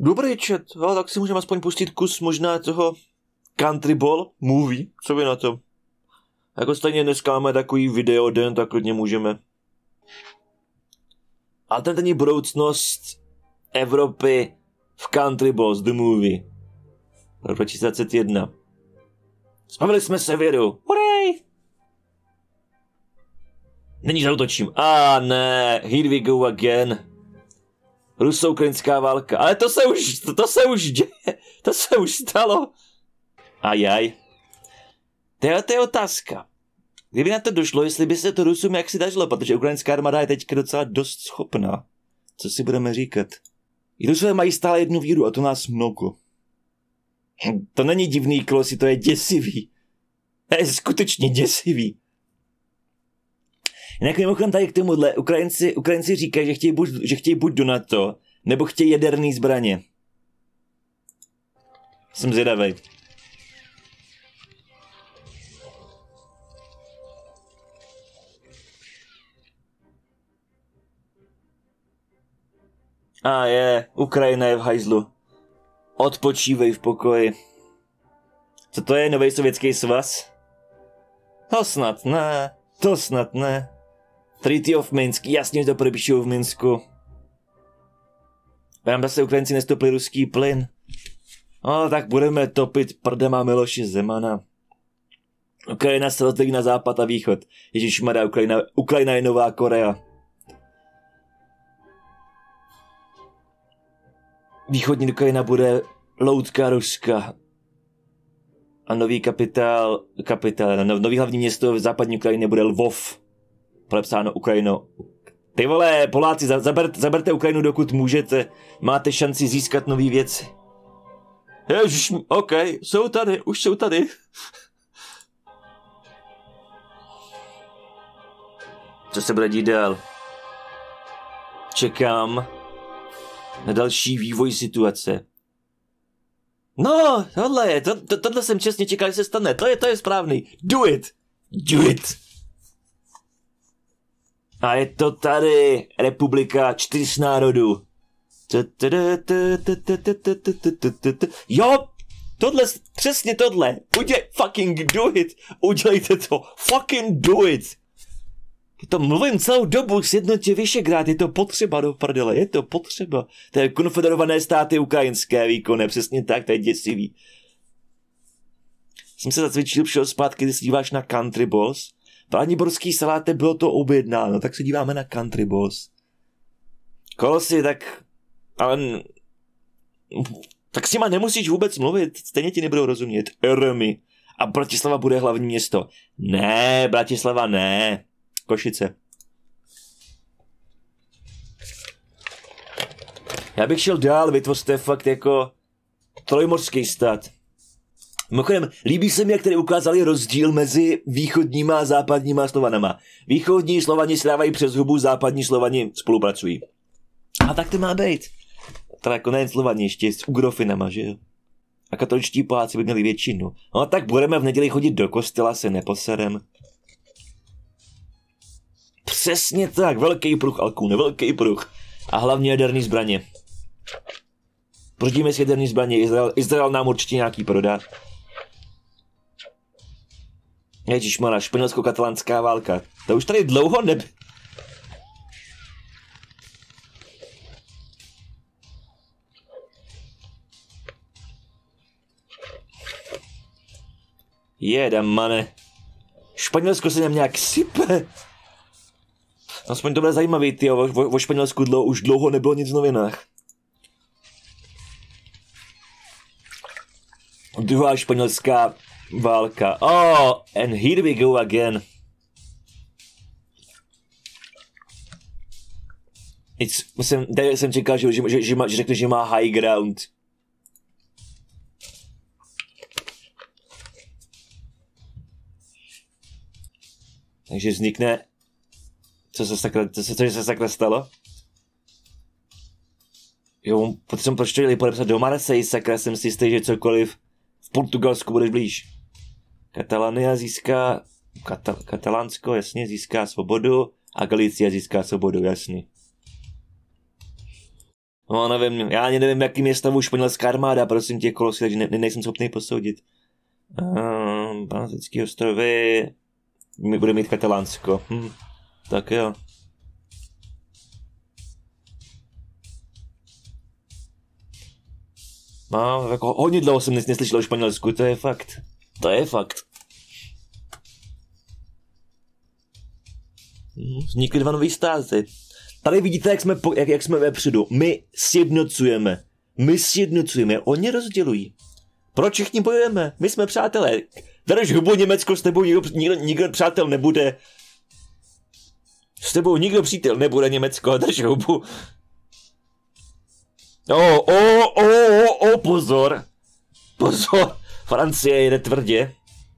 Dobrý chat, jo, tak si můžeme aspoň pustit kus možná toho Country Ball movie, co vy na to? Jako stejně dneska máme takový video den, tak klidně můžeme. Alternativní budoucnost Evropy v Country Balls, the movie. Rok 2021. Zbavili jsme se viru. Hurray! Není zautočím. Ne, here we go again. Rusko-ukrajinská válka. Ale to se už stalo. Ajaj. To je otázka. Kdyby na to došlo, jestli by se to Rusům jaksi dařilo, protože ukrajinská armáda je teďka docela dost schopná. Co si budeme říkat? I Rusové mají stále jednu víru a to nás mnoho. To není divný, Klosi, to je děsivý. To je skutečně děsivý. Jinak mimochodem tady k tomuhle, Ukrajinci říkají, že chtějí buď do NATO, nebo chtějí jaderný zbraně. Jsem zvědavej. Ukrajina je v hajzlu. Odpočívej v pokoji. Co to je, nový sovětský svaz? To snad ne. Treaty of Minsk, jasně to podepíšou v Minsku. Nám zase Ukrajinci nestopili ruský plyn. Tak budeme topit prdema Miloše Zemana. Ukrajina se rozdělí na západ a východ. Ježišmarja, Ukrajina je nová Korea. Východní Ukrajina bude loutka Ruska. A nový nový hlavní město v západní Ukrajině bude Lvov. Podepsáno Ukrajino. Ty vole, Poláci, zaberte Ukrajinu, dokud můžete. Máte šanci získat nový věci. Ježiš, už jsou tady. Co se bude dít dál? Čekám na další vývoj situace. Tohle jsem čestně čekal, že se stane. To je správný. Do it. A je to tady. Republika 4 národů. Jo, přesně tohle. Udělejte to. Fucking do it. To mluvím celou dobu, sjednotě Vyšegrád, je to potřeba do prdele, je to potřeba. To je konfederované státy ukrajinské výkony, přesně tak, to je děsivý. Jsem se zacvičil, přišel zpátky, když se díváš na Country Balls. Braniborský saláte, bylo to objednáno, tak se díváme na Country Balls. Kolosi, tak s nima nemusíš vůbec mluvit, stejně ti nebudou rozumět. Eremi. A Bratislava bude hlavní město. Ne, Bratislava ne. Košice. Já bych šel dál, vytvořte fakt jako trojmořský stát. Mimochodem, líbí se mi, jak tady ukázali rozdíl mezi východníma a západníma Slovanama. Východní Slovani si dávají přes hubu, západní Slovani spolupracují. A tak to má být. Teda jako nejen Slovani, ještě s Ugrofinama, že jo? A katoličtí Poláci by měli většinu. No tak budeme v neděli chodit do kostela, se neposerem. Přesně tak, velký pruh, Alkune, velký pruh. A hlavně jaderný zbraně. Prodíme si jaderný zbraně, Izrael nám určitě nějaký prodá. Ježišmarja, španělsko-katalánská válka. To už tady dlouho Jedamane. Španělsko se nám nějak sype. Aspoň to bude zajímavý, tyjo, o Španělsku už dlouho nebylo nic v novinách. Druhá španělská válka. And here we go again. Jsem čekal, že řekne, že má high ground. Takže vznikne... Co se sakra stalo? Jo, potřebuji proč podepsat do Marseille, sakra, jsem si jistý, že cokoliv v Portugalsku budeš blíž. Katalania získá... Katalánsko, jasně, získá svobodu a Galicia získá svobodu, jasně. No, nevím, já ani nevím, jakým je stavu španělská armáda, prosím tě, Kolosy, takže nejsem schopný posoudit. Baltické ostrovy... My budeme mít Katalánsko. Tak jo. No, jako hodně dlouho jsem neslyšel o Španělsku, to je fakt. To je fakt. Vznikly 2 nový státy. Tady vidíte, jak jsme vepředu. My sjednocujeme. Oni rozdělují. Proč všichni bojujeme? My jsme přátelé. Drž hubu, Německo, s tebou nikdo přátel nebude. S tebou nikdo přítel nebude, Německo, drž hubu. Pozor. Pozor. Francie jede tvrdě.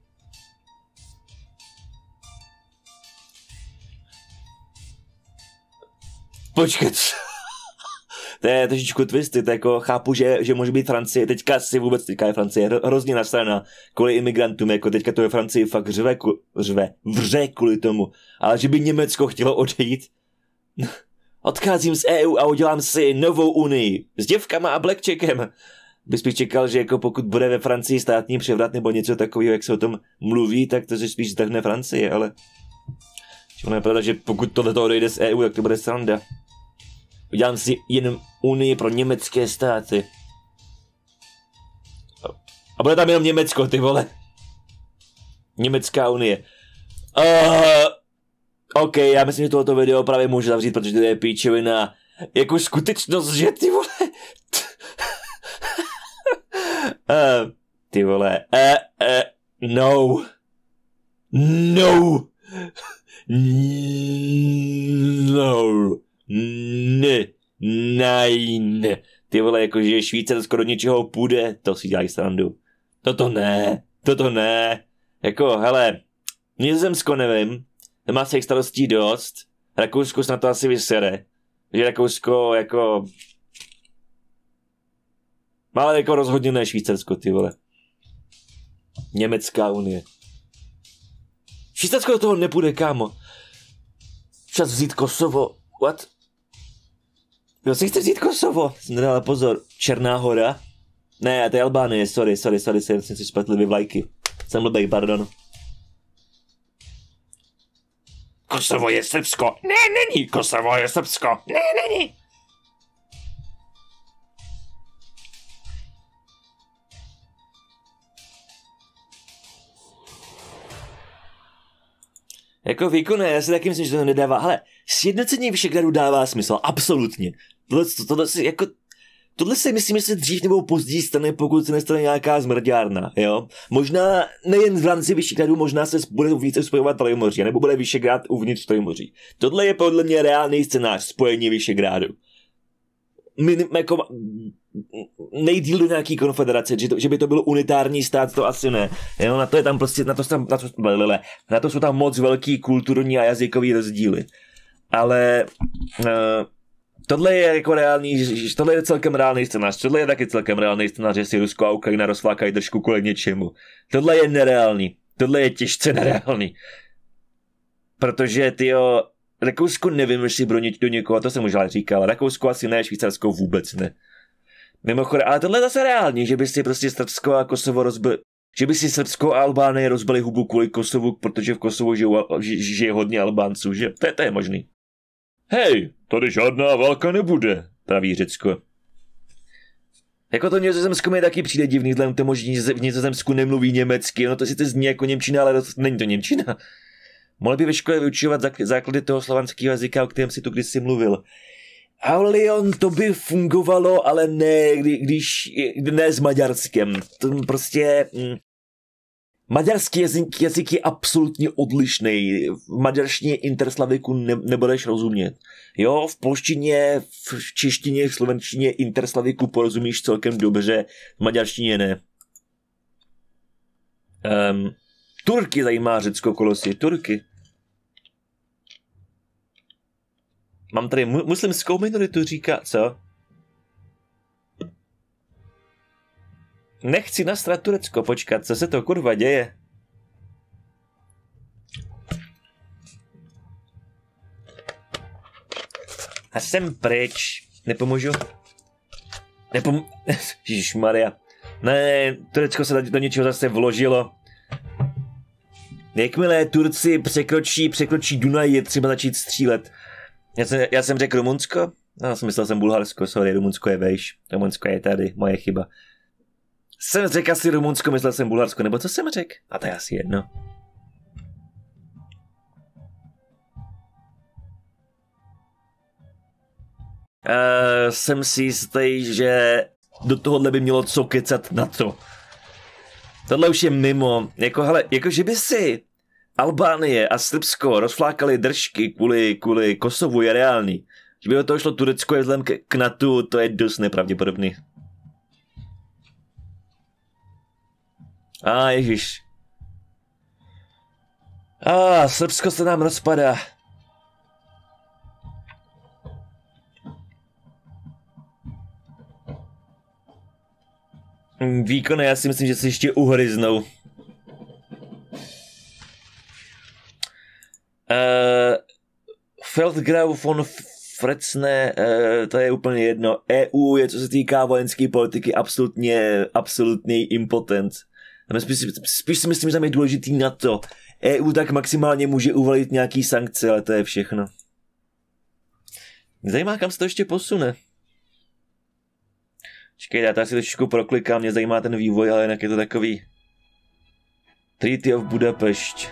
Počkat. To je trošičku twisty, to jako chápu, že může být Francie, teďka je Francie hrozně nasraná kvůli imigrantům, jako teďka to je Francie fakt vře kvůli tomu, ale že by Německo chtělo odejít. Odcházím z EU a udělám si novou unii s děvkama a blackjackem. Bys bych čekal, že jako pokud bude ve Francii státní převrat nebo něco takového, jak se o tom mluví, tak to se spíš zdrhne Francie, ale je pravda, že pokud tohle odejde z EU, tak to bude sranda. Udělám si jenom unii pro německé státy. A bude tam jenom Německo, ty vole. Německá unie. OK, já myslím, že tohoto video právě můžu zavřít, protože to je píčovina. Jako skutečnost, že ty vole. Ty vole. No. No. No. Ne. Nein. Ty vole, jakože Švýcarsko do něčeho půjde, to si dělají srandu. Toto ne. Jako, hele, Nizozemsko nevím, má se jich starostí dost, Rakousko se na to asi vysere, že Rakousko jako... Ale jako rozhodně ne Švýcarsko, ty vole. Německá unie. Švýcarsko do toho nepůjde, kámo. Čas vzít Kosovo. What? Kdo si chce vzít Kosovo? Jsem nedala pozor. Černá hora? Ne, to je Albánie, sorry, jsem si spletl dvě vlajky. Jsem blbej, pardon. Kosovo je Srbsko. Ne, není. Kosovo je Srbsko. Ne, není. Jako výkonné, já si taky myslím, že to nedává. Hele, sjednocení Visegrádu dává smysl, absolutně. Tohle si myslím, že se dřív nebo později stane, pokud se nestane nějaká zmrďárna, jo. Možná nejen v rámci Visegrádu, možná se bude více spojovat Trojmoří, nebo bude Visegrád uvnitř Trojmoří. Tohle je podle mě reálný scénář spojení Visegrádu. Jako nejdíl do nějaký konfederace, že by to byl unitární stát, to asi ne. Jo, na to je tam prostě, na to jsou tam moc velký kulturní a jazykový rozdíly. Ale tohle je jako tohle je celkem reálný scénář. Tohle je taky celkem reálný scénář, že si Rusko a Ukrajina rozflákají držku kvůli něčemu. Tohle je nereálný. Tohle je těžce nereálný. Protože Rakousko nevím, jestli bronit do někoho, to jsem už ale říkal. Rakousko asi ne, Švýcarsko vůbec ne. Mimochodem, ale tohle je zase reálně, že by si prostě Srbsko a Kosovo rozbili, že by si Srbsko a Albánie rozbili hubu kvůli Kosovu, protože v Kosovu žije hodně Albánců, že? To je možný. Hej, tady žádná válka nebude, praví Řecko. Jako to Nizozemsko mi taky přijde divný, vzhledem k tomu, že v Nizozemsku nemluví německy, ono to sice zní jako němčina, ale není to němčina. Mohli by ve škole vyučovat základy toho slovanského jazyka, o kterém si tu kdysi mluvil. Aulion, to by fungovalo, ale ne, ne s maďarskem. To prostě... Maďarský jazyk je absolutně odlišný. V maďarštině interslaviku nebudeš rozumět. Jo, v polštině, v češtině, v slovenštině interslaviku porozumíš celkem dobře, v maďarštině ne. Turky zajímá Řecko, Kolosy. Turky. Mám tady muslimskou minoritu, říká, co? Nechci nasrat Turecko, počkat, co se to kurva děje? A jsem pryč. Nepomůžu? Ježišmarja. Ne, Turecko se do něčeho zase vložilo. Jakmile Turci překročí Dunaj, je třeba začít střílet. Já jsem řekl Rumunsko? No, myslel jsem Bulharsko, sorry, Rumunsko je vejš. Rumunsko je tady, moje chyba. Jsem řekl asi Rumunsko, myslel jsem Bulharsko, nebo co jsem řekl? A to je asi jedno. Jsem si jistý, že do tohohle by mělo co kecat na to. Tohle už je mimo. Jako že by si Albánie a Srbsko rozflákali držky kvůli Kosovu je reálný. Že by do toho šlo Turecko je vzhledem k NATO, to je dost nepravděpodobný. Ježiš. Srbsko se nám rozpadá. Výkony, já si myslím, že se ještě uhryznou. Feldgrau von Fretzne, to je úplně jedno. EU je, co se týká vojenské politiky, absolutně impotent. Spíš si myslím, že tam je důležitý NATO. EU tak maximálně může uvalit nějaký sankce, ale to je všechno. Mě zajímá, kam se to ještě posune. Čekej, já tady si trošičku proklikám, mě zajímá ten vývoj, ale jinak je to takový... Treaty of Budapešť.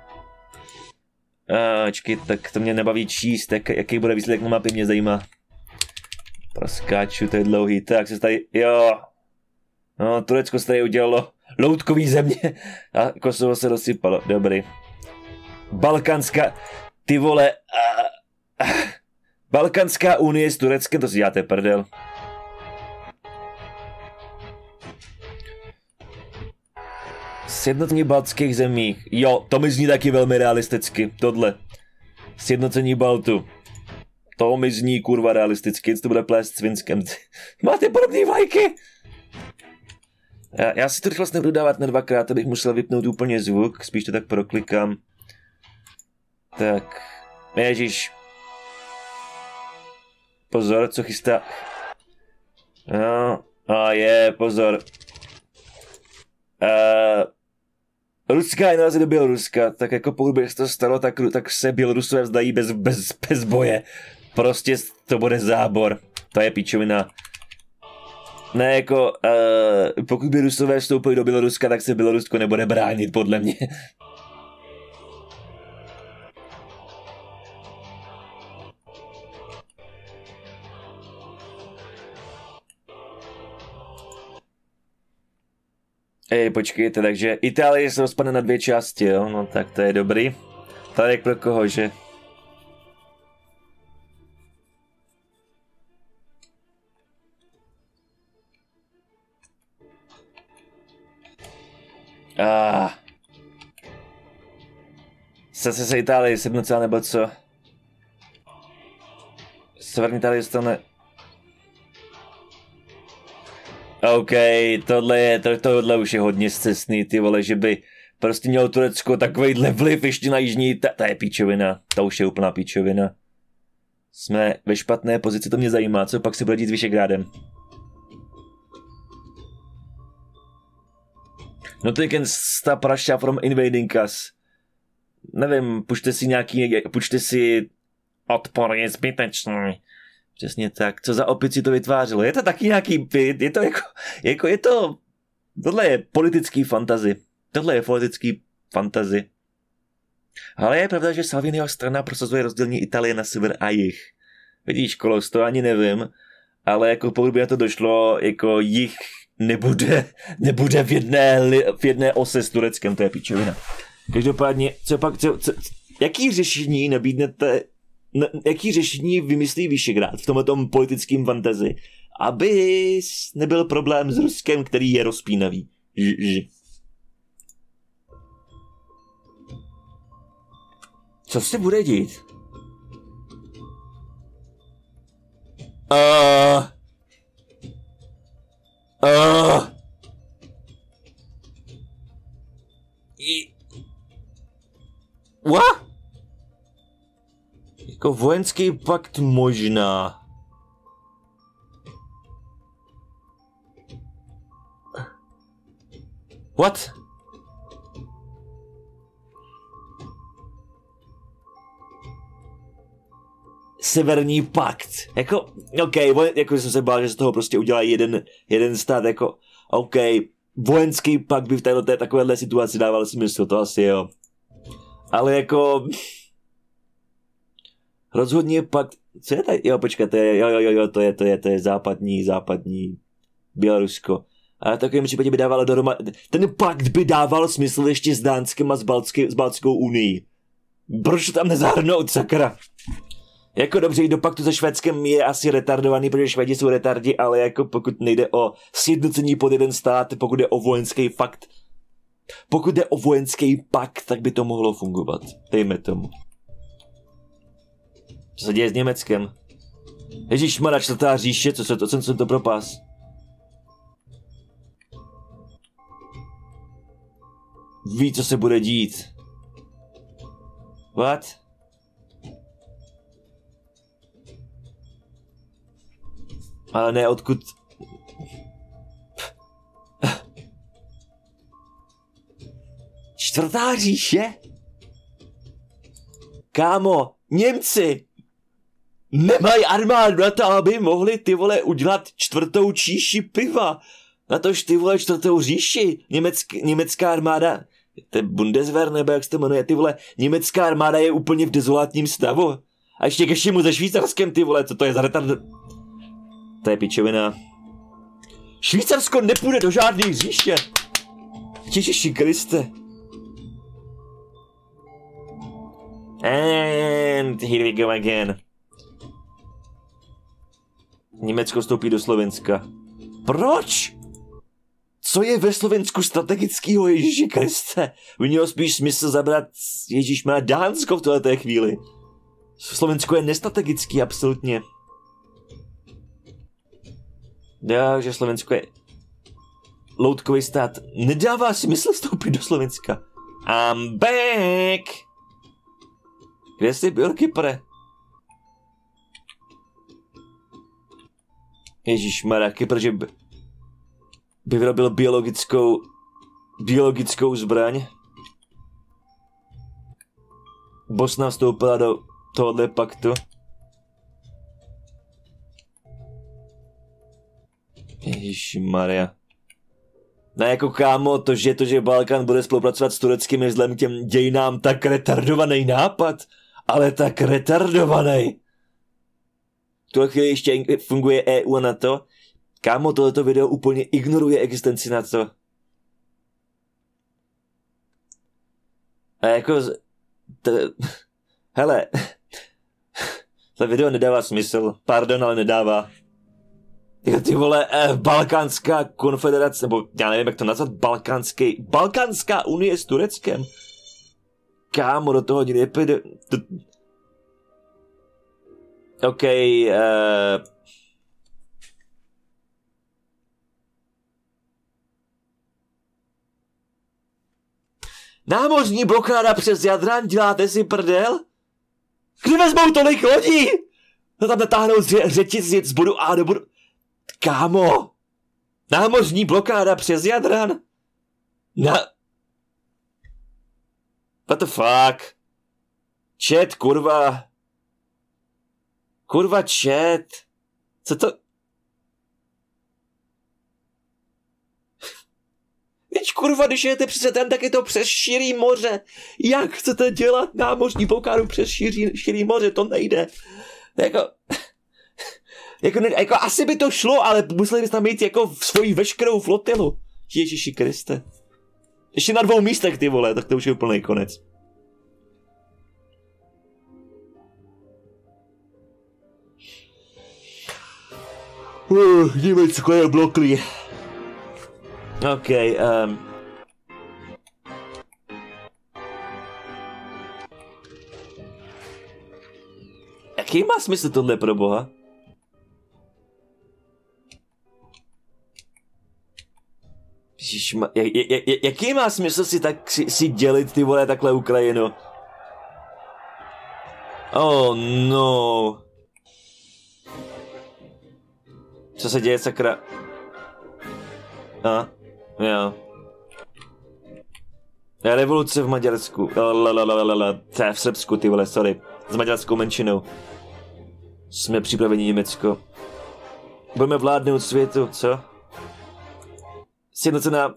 Čekej, tak to mě nebaví číst, jaký bude výsledek na mapě, mě zajímá. Proskáču, to je dlouhý, tak se tady, jo. No, Turecko se tady udělalo loutkový země a Kosovo se rozsypalo, dobrý. Balkánská, ty vole, Balkánská unie s Tureckem, to si děláte prdel. Sjednocení baltských zemí. Jo, to mi zní taky velmi realisticky. Tohle. Sjednocení Baltu. To mi zní kurva realisticky. To bude plést s Finskem. Máte podobný vlajky? Já si to rychlost nebudu dávat na dvakrát, abych musel vypnout úplně zvuk. Spíš to tak proklikám. Tak. Ježíš. Pozor, co chystá. No. Pozor. Ruská invaze do Běloruska, tak jako pokud by se to stalo, tak se Bělorusové vzdají bez boje. Prostě to bude zábor. To je píčovina. Ne, jako, pokud by Rusové vstoupili do Běloruska, tak se Bělorusko nebude bránit, podle mě. Počkejte, takže Itálie se rozpadne na dvě části, jo? No tak to je dobrý. Tady pro koho, že? Se Itálie sednocela nebo co? Severní Itálie stane... OK, tohle už je hodně scestný, ty vole, že by prostě mělo Turecko takovejhle vliv ještě na jižní, to je píčovina, to už je úplná píčovina. Jsme ve špatné pozici, to mě zajímá, co pak se bude dít s Vyšegrádem. Not you can stop Russia from invading us. Nevím, pučte si odpor je zbytečný. Přesně tak. Co za opici to vytvářelo? Je to taky nějaký pit? Je to... Tohle je politický fantazy. Ale je pravda, že Salviniho strana prosazuje rozdělení Itálie na sever a jih. Vidíš, Kolos, to ani nevím, ale jako pokud by na to došlo, jako jih nebude v jedné ose s Tureckem, to je píčovina. Každopádně, jaký řešení nabídnete, jaký řešení vymyslí Vyšegrád v tomto politickém fantasy, aby nebyl problém s Ruskem, který je rozpínavý. Co se bude dít? What? Jako vojenský pakt možná. What? Severní pakt. Jako, OK, jako jsem se bál, že z toho prostě udělá jeden stát, jako, OK, vojenský pakt by v této takovéhle situaci dával smysl, to asi jo. Ale jako... Rozhodně pakt... Co je tady? Jo, počkat, to je západní Bělorusko. Ale v takovém případě by dávalo dohromady... Ten pakt by dával smysl ještě s Dánskem a s Baltskou unii. Proč to tam nezahrnout, sakra? Jako dobře, jít do paktu se Švédskem je asi retardovaný, protože Švédi jsou retardi, ale jako pokud nejde o sjednocení pod jeden stát, pokud jde o vojenský fakt, pokud jde o vojenský pakt, tak by to mohlo fungovat. Dejme tomu. Co se děje s Německem? Ježišmarja, čtvrtá říše, co jsem to propás? Ví, co se bude dít. What? Ale ne, odkud... Čtvrtá říše? Kámo, Němci nemají armádu na to, aby mohli ty vole udělat čtvrtou číši piva. Na tož ty vole čtvrtou říši. Německá armáda, to je Bundeswehr, nebo jak se to jmenuje, ty vole, německá armáda je úplně v dezolátním stavu. A ještě ke všemu ze Švýcarskem, ty vole, co to je za retard... To je pičovina. Švýcarsko nepůjde do žádných říše. Ježiši Kriste. And here we go again. Německo vstoupí do Slovenska. Proč? Co je ve Slovensku strategického, Ježiši Kriste? Mělo spíš smysl zabrat Ježíšmá Dánsko v této chvíli. Slovensko je nestrategický, absolutně. Já, že Slovensko je loutkový stát. Nedává smysl vstoupit do Slovenska. I'm back! Kde jsi byl, Kypre? Ježišmarja, Kypr, že by vyrobil biologickou zbraň. Bosna vstoupila do tohohle paktu. Ježišmarja. No jako kámo, to, že Balkán bude spolupracovat s Tureckem je vzhledem k těm dějinám tak retardovaný nápad. Ale tak retardovaný. V tuhle chvíli ještě funguje EU a NATO. Kámo, tohleto video úplně ignoruje existenci NATO. A jako... Hele. To video nedává smysl. Pardon, ale nedává. Jako ty vole, Balkánská konfederace, nebo já nevím, jak to nazvat, Balkánská unie s Tureckem. Kámo, do toho nepůjde. OK, námořní blokáda přes Jadran, děláte si prdel? Kde vezmou tolik lodí? No tam natáhnou řečici z bodu A do bodu... Kámo! Námořní blokáda přes Jadran? What the fuck? Chat, kurva. Kurva, chat. Co to... Víš, kurva, když jete přes ten, tak je to přes širý moře. Jak chcete dělat námořní blokádu přes širý moře? To nejde. Jako asi by to šlo, ale museli byste tam mít jako svoji veškerou flotilu. Ježiši Kriste. Ještě na 2 místech, ty vole, tak to už je úplný konec. Německo je bloklý. OK, jaký má smysl tohle pro boha? Jaký má smysl si dělit ty vole takhle Ukrajinu? Oh no. Co se děje, sakra? Jo. Revoluce v Maďarsku. V Srbsku, ty vole, sorry. S maďarskou menšinou. Jsme připraveni Německo. Budeme vládnout světu, co? Sjednocená...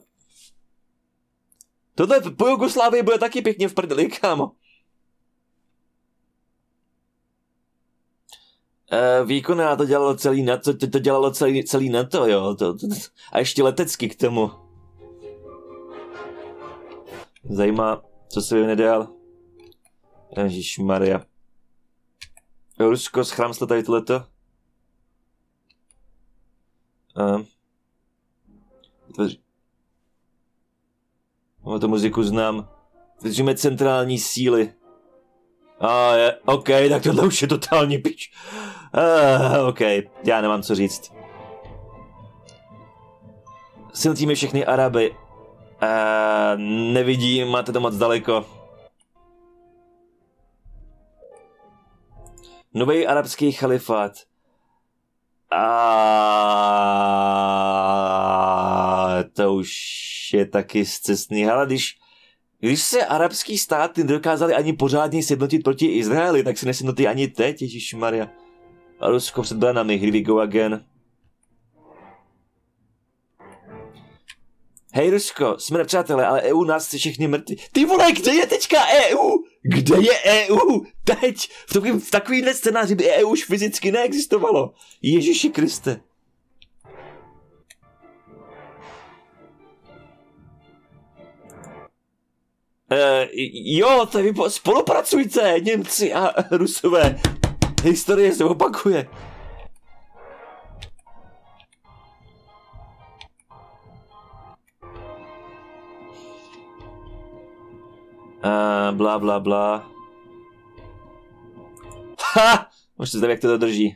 Tohle po Jugoslávii bude taky pěkně v prdeli, kámo. Výkonná to dělalo celý NATO, to dělalo celý NATO, jo. A ještě letecky k tomu. Zajímá, co se vyvine dál. Ježišmarja. Rusko, schrámslo tady tohleto. Tu muziku znám. Vytvoříme centrální síly. OK, tak tohle už je totální pič. OK, já nemám co říct. Sjednotíme všechny Araby. Nevidím, máte to moc daleko. Nový arabský chalifát. To už je taky zcestný. Hele, když se arabský státy nedokázali ani pořádně sjednotit proti Izraeli, tak se nesjednotí ani teď, ježišmarja. A Rusko před branami, here we go again. Hej Rusko, jsme nepřátelé, ale EU nás chce všechny mrtví. Ty vole, kde je teďka EU? Kde je EU? Teď! V takovýhle scénáři by EU už fyzicky neexistovalo. Ježiši Kriste. Jo, to vy spolupracujte, Němci a Rusové. Historie se opakuje. Blá, blá, blá. Ha! Můžete zdat, jak to dodrží.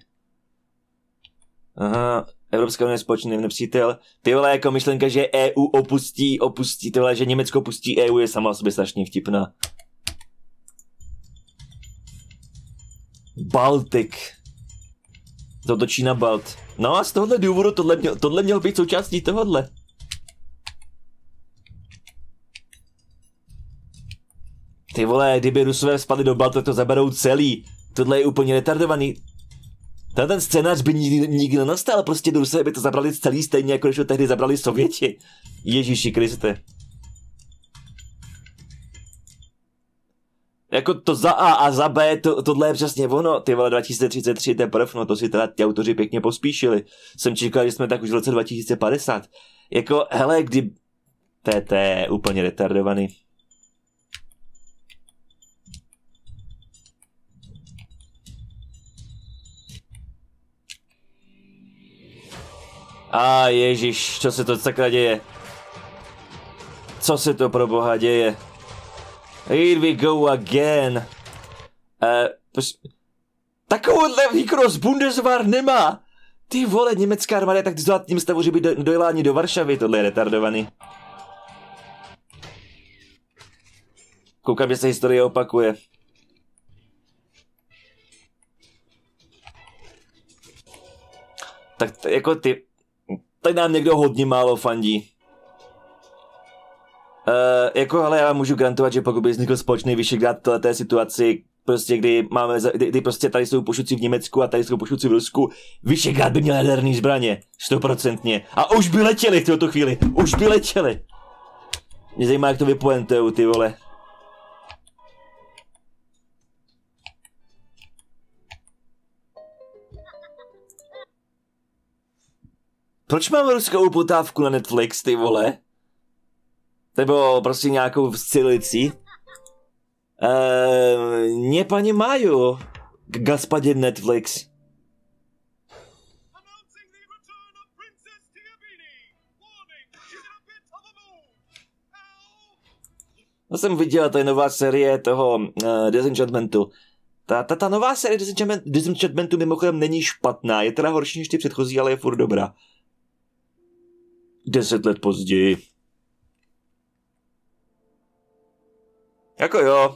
Aha, Evropská unie je společný nepřítel. Ty vole, jako myšlenka, že EU opustí, ty vole, že Německo opustí EU je sama o sobě strašně vtipná. Baltik. To točí na Balt. No a z tohohle důvodu tohle mělo být součástí tohohle. Ty vole, kdyby Rusové spadli do Baltu, tak to zaberou celý. Tohle je úplně retardovaný. Ten scénář by nikdy nenastal, prostě Rusové by to zabrali celý stejně, jako když to tehdy zabrali Sověti. Ježíši Kriste. Jako to za A a za B, tohle je přesně ono. Ty vole, 2033 teprve, no to si teda ty autoři pěkně pospíšili. Jsem čekal, že jsme tak už v roce 2050. Jako, hele, to je úplně retardovaný. Ježiš, co se to sakra děje? Co se to pro boha děje? Here we go again. Takovouhle výkrost Bundeswehr nemá. Ty vole, německá armáda je tak v tím stavu, že by dojela ani do Varšavy, tohle je retardovaný. Koukám, že se historie opakuje. Tak jako ty... Tady nám někdo hodně málo fandí. Jako, ale já vám můžu garantovat, že pokud by vznikl společný Vyšegrád v této situaci, prostě kdy prostě tady jsou pošuci v Německu a tady jsou pošuci v Rusku, Vyšegrád by měl jaderný zbraně, 100%. A už by letěli v této chvíli, už by letěli. Mě zajímá, jak to vypoentujou, ty vole. Proč mám ruskou upotávku na Netflix, ty vole? Nebo prostě nějakou střelicí? Nie, paní Maju. Gaspadě Netflix. No jsem viděl, to je nová série toho Disenchantmentu. Ta nová série Disenchantmentu mimochodem není špatná, je teda horší než ty předchozí, ale je furt dobrá. 10 let později. Jako jo.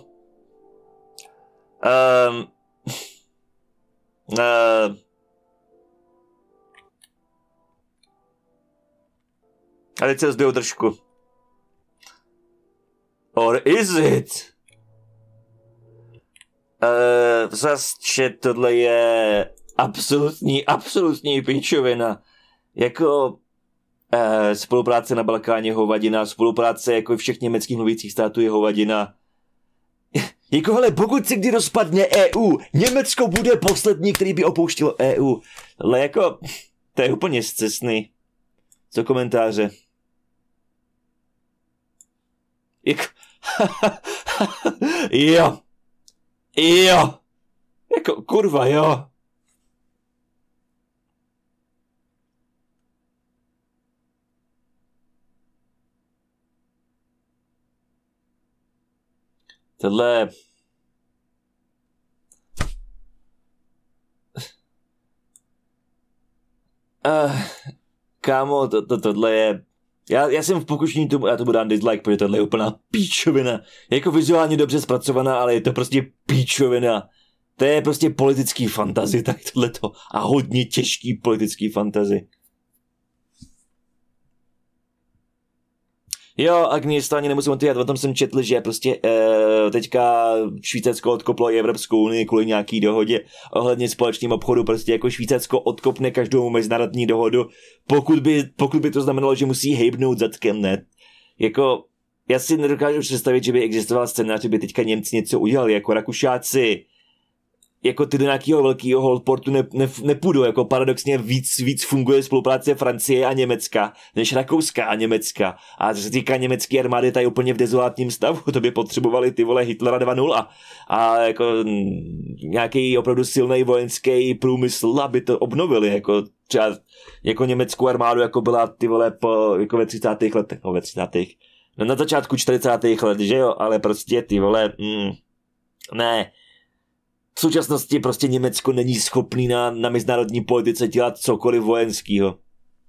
A teď se zbiju držku. is it? Zase, tohle je absolutní píčovina. Jako spolupráce na Balkáně hovadina, spolupráce jako všech německých mluvících států je hovadina. Jako hele, pokud se kdy rozpadne EU, Německo bude poslední, který by opouštělo EU. Ale jako, to je úplně scesný. Co komentáře? Jako, jo. Jako, kurva, jo. Tohle... kámo, tohle je... Já jsem v pokušení tomu, já tomu dám dislike, protože tohle je úplná píčovina. Je jako vizuálně dobře zpracovaná, ale je to prostě píčovina. To je prostě politický fantasy, tak tohleto. A hodně těžký politický fantasy. Jo, Agnes, to ani nemusím motivovat, o tom jsem četl, že prostě teďka Švýcarsko odkoplo i Evropskou unii kvůli nějaký dohodě ohledně společným obchodu, prostě jako Švýcarsko odkopne každou mezinárodní dohodu, pokud by to znamenalo, že musí hejbnout zadkem, ne? Jako, já si nedokážu představit, že by existoval scénář, že by teďka Němci něco udělali, jako Rakušáci, jako ty do nějakého velkého holdportu nepůjdou, jako paradoxně víc funguje spolupráce Francie a Německa, než Rakouska a Německa. A co se týká německé armády, ta je úplně v dezolátním stavu, to by potřebovali ty vole Hitlera 2.0 a jako nějaký opravdu silný vojenský průmysl, aby to obnovili, jako třeba jako německou armádu, jako byla ty vole jako ve 30. letech, no ve 30. No na začátku 40. let, že jo, ale prostě ty vole, ne. V současnosti prostě Německo není schopný na mezinárodní politice dělat cokoliv vojenskýho.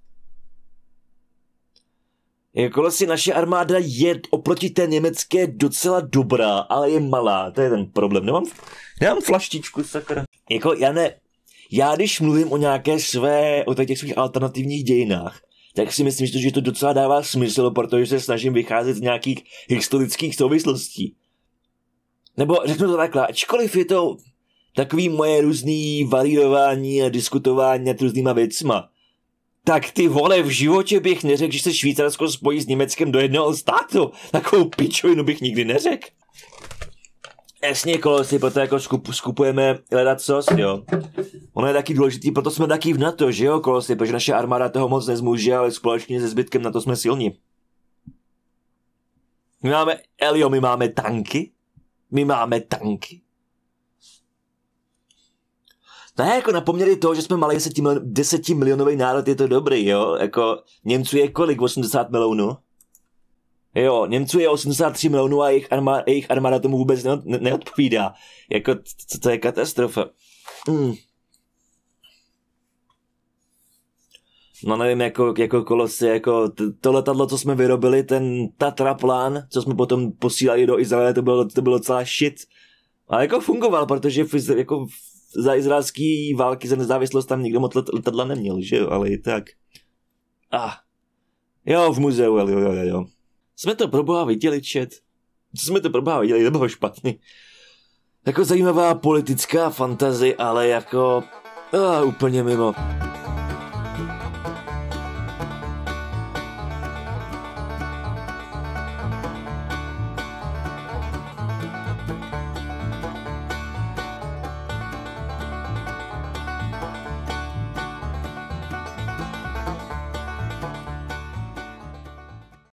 Jako si naše armáda je oproti té německé docela dobrá, ale je malá, to je ten problém. Nemám flaštičku, sakra. Jako já když mluvím o těch svých alternativních dějinách, tak si myslím, že to docela dává smysl, protože se snažím vycházet z nějakých historických souvislostí. Nebo řeknu to takhle, ačkoliv je to takový moje různý varierování a diskutování nad různýma věcma, tak ty vole, v životě bych neřekl, že se Švýcarsko spojí s Německem do jednoho státu. Takovou pičovinu bych nikdy neřekl. Jasně, kolosy, proto jako skupujeme ledacos, jo. Ono je taky důležitý, proto jsme taky v NATO, že jo, kolosy, protože naše armáda toho moc nezmůže, ale společně se zbytkem NATO jsme silní. My máme tanky. Ne, jako na poměry toho, že jsme malý 10 milionový národ, je to dobrý, jo. Jako Němců je kolik? 80 milionů? Jo, Němců je 83 milionů a jejich armáda tomu vůbec neodpovídá. Jako, to je katastrofa. No nevím, jako kolosy, jako to letadlo, co jsme vyrobili, ten Tatraplán, co jsme potom posílali do Izraele, to bylo docela shit. Ale jako fungoval, protože jako za izraelský války za nezávislost tam nikdo moc letadla neměl, že jo, ale i tak. Jo, v muzeu, jo. Jsme to pro boha viděli, chat. Co jsme to pro boha viděli, to bylo špatný. Jako zajímavá politická fantazie, ale jako úplně mimo.